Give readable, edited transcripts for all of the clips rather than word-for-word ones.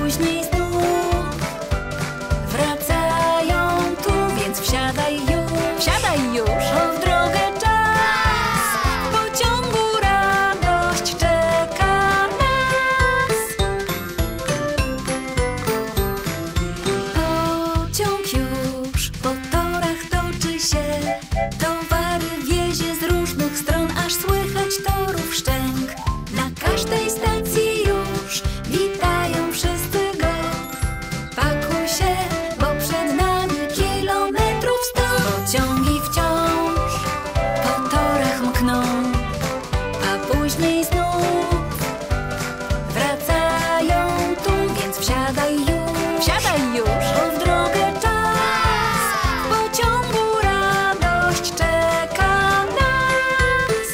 później znów wracają tu, więc wsiadaj już. Wsiadaj już, bo w drogę czas. W pociągu radość czeka nas. Pociąg już po torach toczy się, towary wiezie z różnych stron, aż słychać torów szczęk. Na każdej stacji już witają wszyscy go. Pakuj się, bo przed nami kilometrów 100. Pociągi wciąż po torach mkną, a później znów wracają tu, więc wsiadaj już. Wsiadaj już, bo w drogę czas. W pociągu radość czeka nas.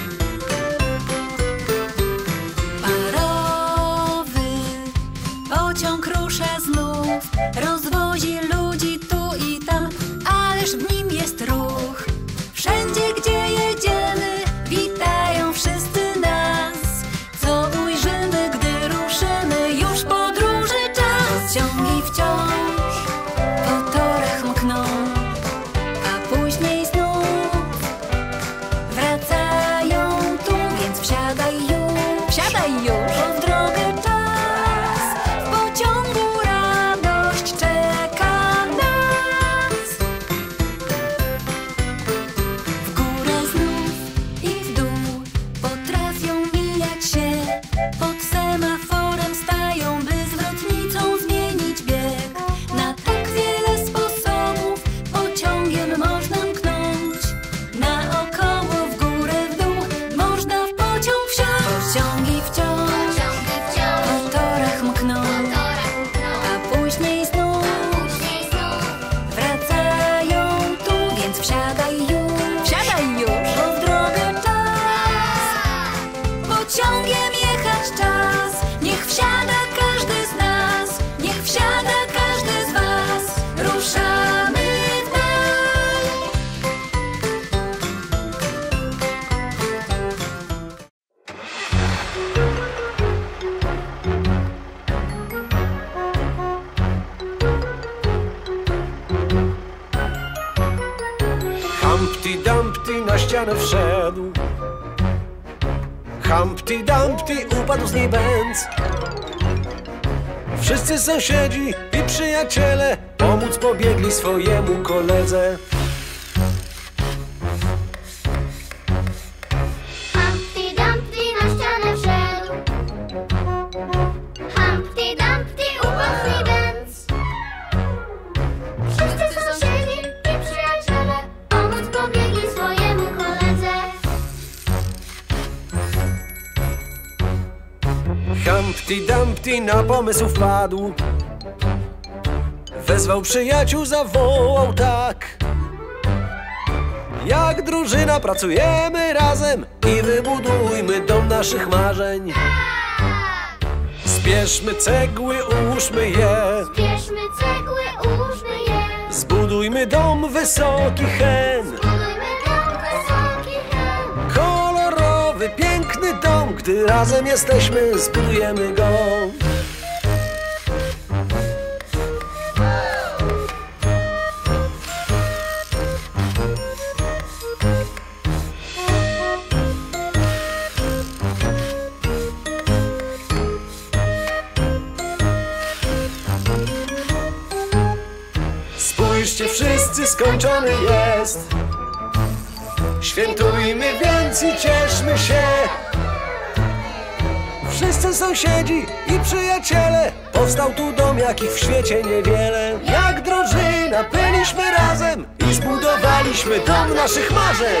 Parowy pociąg rusza znów, rozwozi ludzi tu i tam, ależ w nim jest ruch. Wszędzie, gdzie jedziemy, witają wszyscy nas. Co ujrzymy, gdy ruszymy, już podróży czas. Pociągi wciąż po torach mkną, a później znów wracają tu, więc wsiadaj już. Wsiadaj już, bo w drogę czas. W pociągu radość czeka nas. W górę znów i w dół potrafią mijać się. Pod semaforem stają, by zwrotnicą zmienić bieg. Na tak wiele sposobów pociągiem można mknąć. Naokoło, w górę, w dół, można w pociąg wsiąść. Pociągi wciąż po torach mkną, a później znów wracają tu, więc wsiadaj już. Wsiadaj już, bo w drogę czas. Pociągiem jechać czas. Niech wsiada każdy z nas, niech wsiada każdy z was. Ruszamy w dal. Humpty Dumpty na ścianę wszedł. Humpty Dumpty upadł z niej bęc. Wszyscy sąsiedzi i przyjaciele pomóc pobiegli swojemu koledze. Humpty Dumpty na ścianę wszedł. Humpty Dumpty upadł z niej bęc. Wszyscy sąsiedzi i przyjaciele pomóc pobiegli swojemu koledze. Humpty Dumpty na pomysł wpadł. Wezwał przyjaciół, zawołał tak: jak drużyna pracujemy razem i wybudujmy dom naszych marzeń. Zbierzmy cegły, ułóżmy je, Bierzmy cegły, ułóżmy je. zbudujmy dom wysoki hen. Budujmy dom wysoki hen. Kolorowy, piękny dom, gdy razem jesteśmy, zbudujemy go. Spójrzcie wszyscy, skończony jest. Świętujmy więc i cieszmy się. Wszyscy sąsiedzi i przyjaciele, powstał tu dom, jakich w świecie niewiele. Jak drużyna byliśmy razem i zbudowaliśmy dom naszych marzeń.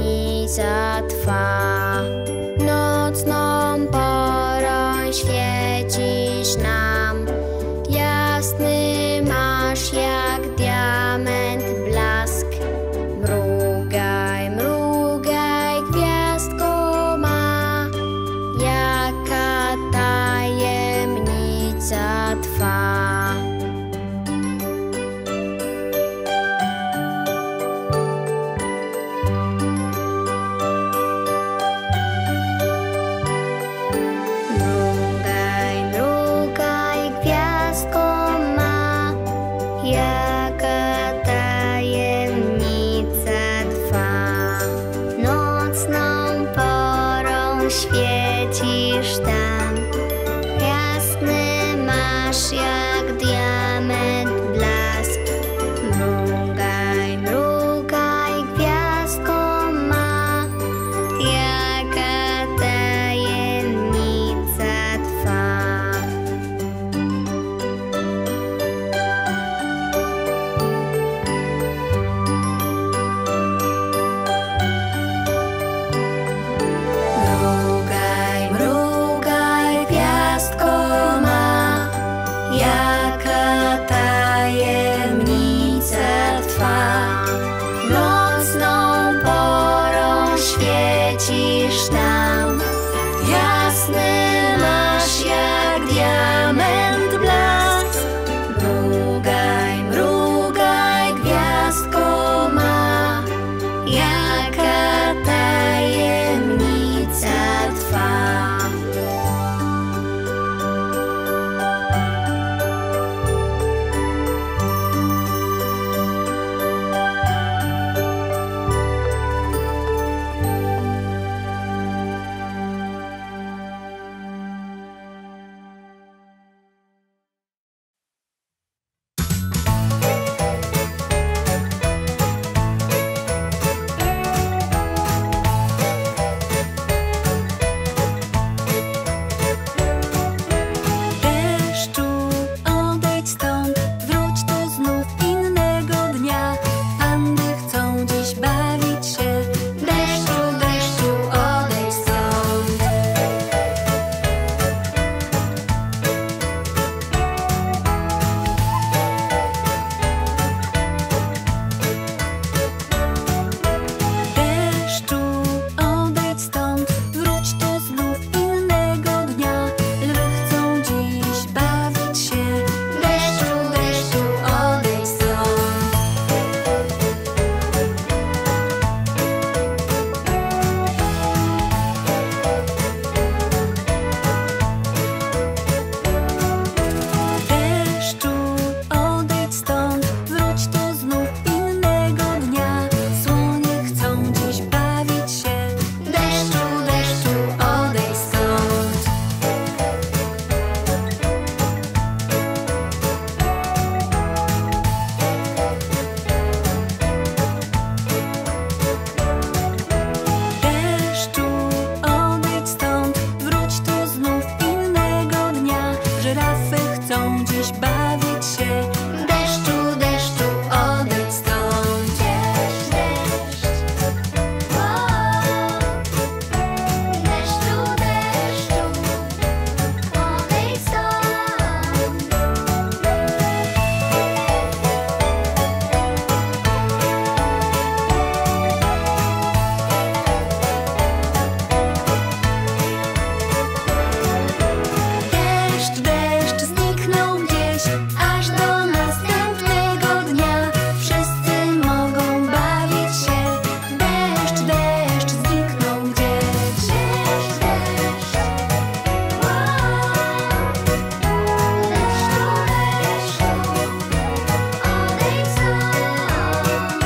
trwa. Nocną porą świeci świecisz nam. Jasny masz jak diament blask. Mrugaj, mrugaj, gwiazdko ma, jaka tajemnica twa. Mrugaj, mrugaj, gwiazdko ma, jaka tajemnica trwa. Nocną porą świecisz tam. Jasny masz jak diament blask. Mrugaj, mrugaj, gwiazdko ma, jaka tajemnica trwa. Mrugaj, mrugaj, gwiazdko ma, jaka tajemnica trwa. Nocną porą świecisz nam. Jasny masz jak diament blask. Mrugaj, mrugaj, gwiazdko ma, jaka tajemnica trwa. Deszczu, odejdź stąd, wróć tu znów innego dnia. Pandy chcą dziś bawić się. Deszczu, deszczu, odejdź stąd. Deszczu, odejdź stąd, wróć tu znów innego dnia. Lwy chcą dziś bawić się. Deszczu, deszczu, odejdź stąd. Deszczu, odejdź stąd, wróć tu znów innego dnia. Słonie chcą dziś bawić się. Deszczu, deszczu, odejdź stąd. Deszczu, odejdź stąd, wróć tu znów innego dnia. Żyrafy chcą dziś bawić się. Deszczu, deszczu, odejdź stąd. Deszcz, deszcz, deszczu, deszczu, odejdź stąd. Deszcz, deszcz zniknął gdzieś, aż do następnego dnia. Wszyscy mogą bawić się. Deszcz, deszcz zniknął gdzieś. Deszcz, deszcz, deszczu, deszczu, odejdź stąd.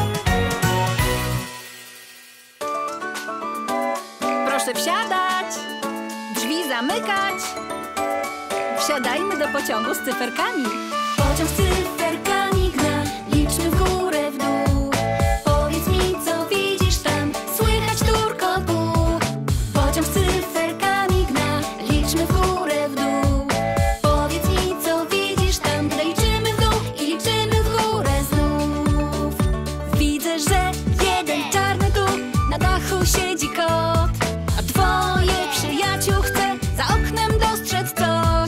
Proszę wsiadać, drzwi zamykać. Wsiadajmy do pociągu z cyferkami. Pociąg z cyferkami gna, liczmy w górę, w dół. Powiedz mi, co widzisz tam, słychać turkot pól. Pociąg z cyferkami gna, liczmy w górę, w dół. Powiedz mi, co widzisz tam, gdy liczymy w dół i liczymy w górę znów. Widzę, że jeden czarny tu na dachu siedzi kot, a dwoje przyjaciół chce za oknem dostrzec coś.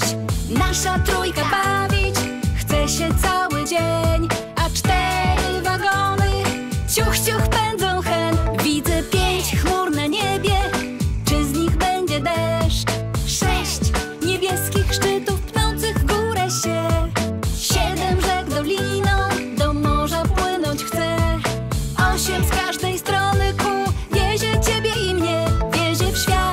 nasza trójka bawić chce się cały dzień, a 4 wagony ciuch, ciuch pędzą hen. Widzę 5 chmur na niebie, czy z nich będzie deszcz? 6 niebieskich szczytów pnących w górę się. 7 rzek doliną do morza płynąć chce. 8 z każdej strony kół wiezie ciebie i mnie, wiezie w świat.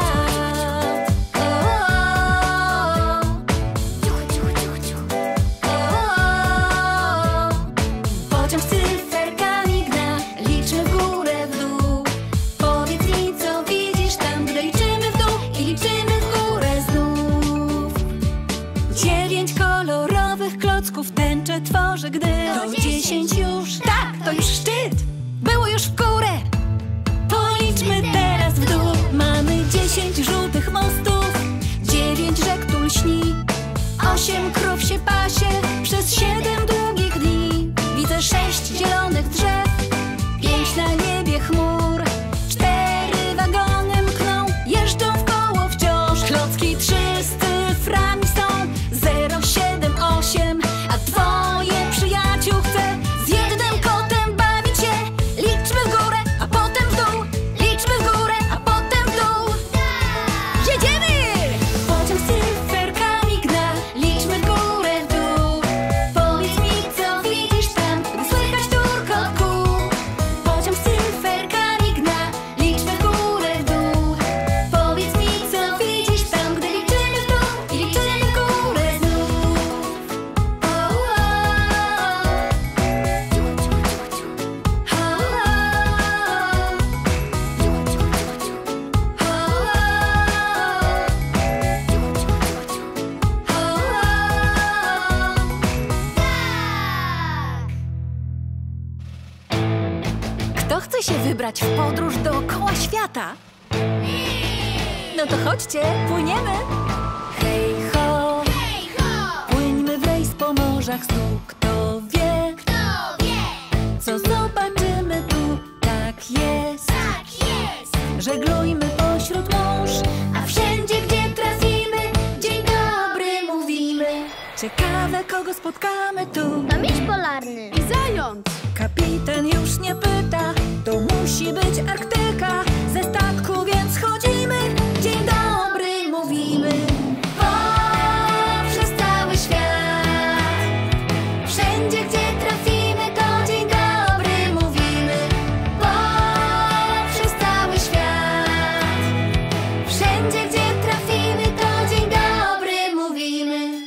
Pociąg z cyferkami gna, liczmy w górę, w dół. Powiedz mi, co widzisz tam, gdy liczymy w dół i liczymy w górę znów. 9 kolorowych klocków tęczę tworzy, gdy to 10 już. Tak, to już szczyt, było już w górę. Policzmy teraz w dół. Mamy 10 żółtych mostów, 9 rzek tu lśni. 8 krów się pasie przez 7 długich dni. Widzę 6 zielonych drzew, 5 na niebie chmur. 4 wagony mkną, jeżdżą w koło wciąż. Klocki 3 z cyframi są 0, 7, 8. A twoje przyjaciół chce z jednym kotem bawić się. Liczmy w górę, a potem w dół. Liczmy w górę, a potem w dół. Jedziemy! Pociąg z cyferkami gna, liczmy w górę, w dół. Powiedz mi, co widzisz tam, gdy słychać turkot kół. Pociąg z cyferkami gna, liczmy w górę, w dół. Powiedz mi, co widzisz tam, gdy liczymy w dół i liczymy w górę znów. Kto chce się wybrać w podróż dookoła świata? No to chodźcie, płyniemy! Hej ho, płyńmy w rejs po morzach snu. Kto wie, co zobaczymy tu? Tak jest, żeglujmy pośród mórz, a wszędzie, gdzie trafimy, dzień dobry mówimy. Ciekawe, kogo spotkamy tu. To miś polarny i zając. Kapitan już nie pyta, to musi być Arktyka. Ze statku więc chodzimy, dzień dobry mówimy. Poprzez cały świat, wszędzie gdzie trafimy, to dzień dobry mówimy. Poprzez cały świat, wszędzie gdzie trafimy, to dzień dobry mówimy.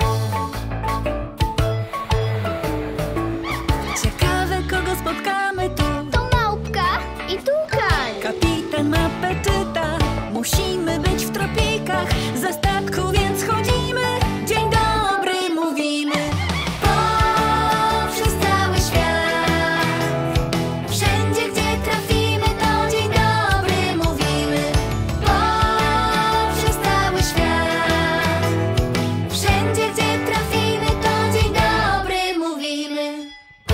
Ciekawe, kogo spotkamy tu. To małpka i tukań. Kapitan mapę czyta, musimy być w tropikach. Ze statku więc chodzimy, dzień dobry mówimy. Poprzez cały świat, wszędzie gdzie trafimy, to dzień dobry mówimy. Poprzez cały świat, wszędzie gdzie trafimy, to dzień dobry mówimy.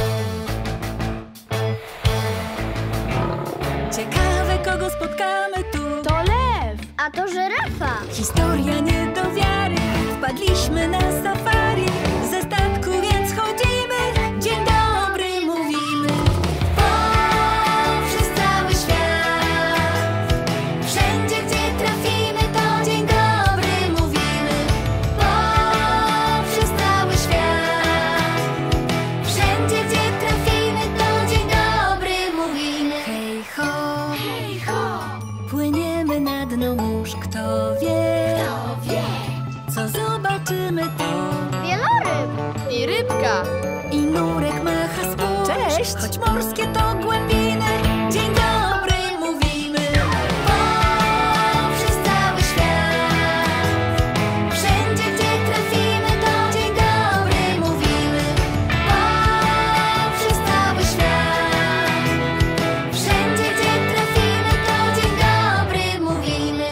Ciekawe, kogo spotkamy tu. To lew, a to żyrafa. Historia nie do wiary, wpadliśmy na safari. Ze statku więc chodzimy, dzień dobry mówimy. Poprzez cały świat, wszędzie gdzie trafimy, to dzień dobry mówimy. Poprzez cały świat, wszędzie gdzie trafimy, to dzień dobry mówimy. Hej ho, płyniemy na dno mórz. Kto wie, co zobaczymy tu. Wieloryb i rybka. I nurek macha spójrz. Cześć! Choć morskie to głębiny, dzień dobry mówimy. Poprzez cały świat, wszędzie gdzie trafimy, to dzień dobry mówimy. Poprzez cały świat, wszędzie gdzie trafimy, to dzień dobry mówimy.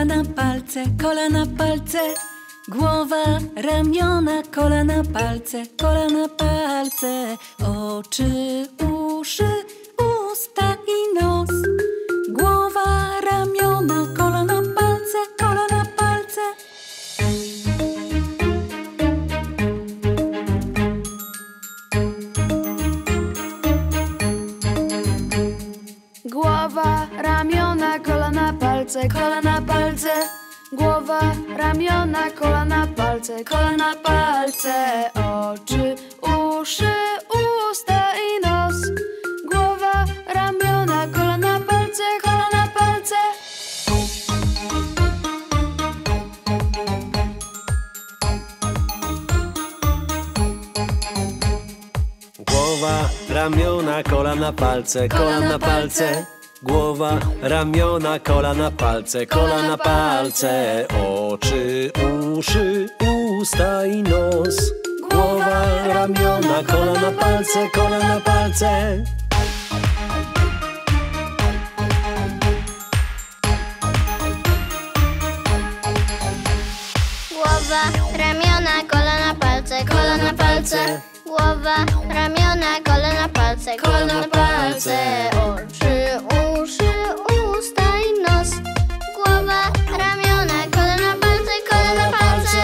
kolana, palce, kolana, palce. Głowa, ramiona, kolana, palce, kolana, palce. Oczy, uszy, usta i nos. Głowa, ramiona, kolana, palce, kolana, palce. Głowa, ramiona, kolana, palce, kolana, palce. Głowa, ramiona, kolana, palce, kolana, palce. Oczy, uszy, usta i nos. Głowa, ramiona, kolana, palce, kolana, palce. Głowa, ramiona, kolana, palce, kolana, palce. Głowa, ramiona, kolana, palce, kolana, palce. Oczy, uszy, usta i nos. Głowa, ramiona, kolana, palce, kolana, palce. Głowa, ramiona, kolana, palce, kolana, palce. Głowa, ramiona, kolana, palce, kolana, palce. Oczy, uszy, usta i nos. Głowa, ramiona, kolana, palce, kolana, palce.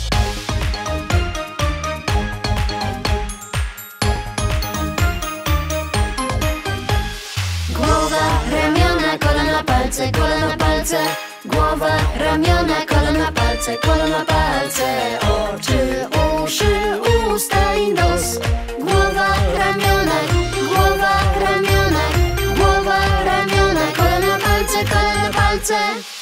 Głowa, ramiona, kolana, palce, kolana, palce. Głowa, ramiona, kolana, palce, kolana, palce. Oczy, uszy, usta i nos. Głowa, ramiona, głowa, ramiona, głowa, ramiona, kolana, palce, kolana, palce.